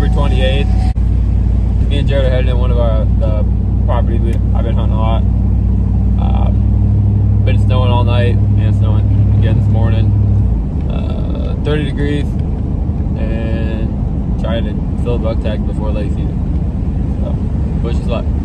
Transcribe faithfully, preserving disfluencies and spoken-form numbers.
November twenty-eighth. Me and Jared are heading to one of our the properties we, I've been hunting a lot. Um, been snowing all night and snowing again this morning. Uh, thirty degrees, and trying to fill a buck tag before late season. So, wish us luck.